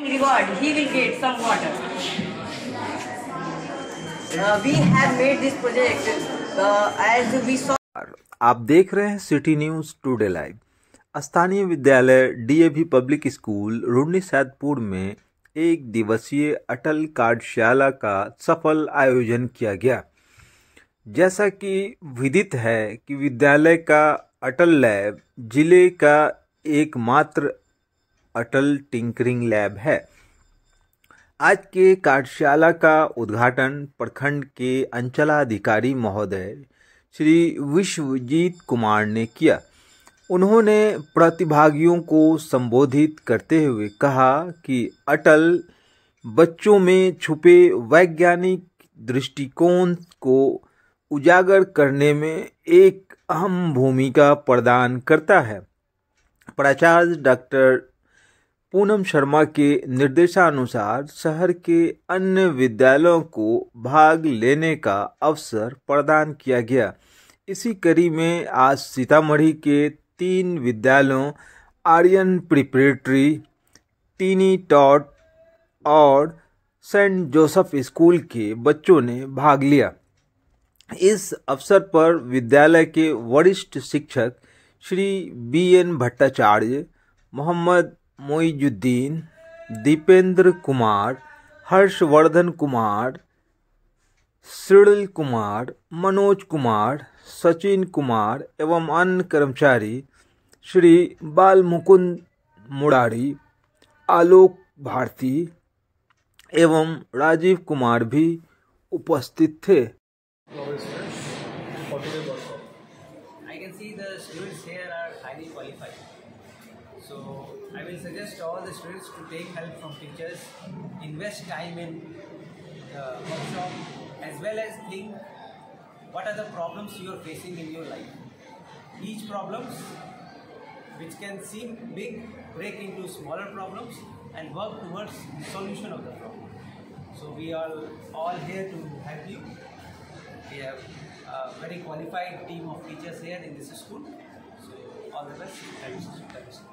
reward, he will get some water. We have made this project as we saw. आप देख रहे हैं city news today live. स्थानीय विद्यालय DAV public school Rudni Saidpur में एक दिवसीय अटल कार्यशाला का सफल आयोजन किया गया। जैसा कि विदित है कि विद्यालय का अटल लैब जिले का एकमात्र अटल टिंकरिंग लैब है। आज के कार्यशाला का उद्घाटन प्रखंड के अंचलाधिकारी महोदय श्री विश्वजीत कुमार ने किया। उन्होंने प्रतिभागियों को संबोधित करते हुए कहा कि अटल बच्चों में छुपे वैज्ञानिक दृष्टिकोण को उजागर करने में एक अहम भूमिका प्रदान करता है। प्राचार्य डॉक्टर पूनम शर्मा के निर्देशानुसार शहर के अन्य विद्यालयों को भाग लेने का अवसर प्रदान किया गया। इसी कड़ी में आज सीतामढ़ी के 3 विद्यालयों आर्यन प्रिपरेटरी, टीनी टॉट और सेंट जोसेफ स्कूल के बच्चों ने भाग लिया। इस अवसर पर विद्यालय के वरिष्ठ शिक्षक श्री बीएन भट्टाचार्य, मोहम्मद मोइजुद्दीन, दीपेंद्र कुमार, हर्षवर्धन कुमार, श्रील कुमार, मनोज कुमार, सचिन कुमार एवं अन्य कर्मचारी श्री बाल मुकुंद मुरारी, आलोक भारती एवं राजीव कुमार भी उपस्थित थे। I can see the students here are highly qualified. So I will suggest all the students to take help from teachers, invest time in workshop, as well as think what are the problems you are facing in your life. Each problems which can seem big, break into smaller problems and work towards the solution of the problem. So we are all here to help you. We have a very qualified team of teachers here in this school. So all the best. Thank you.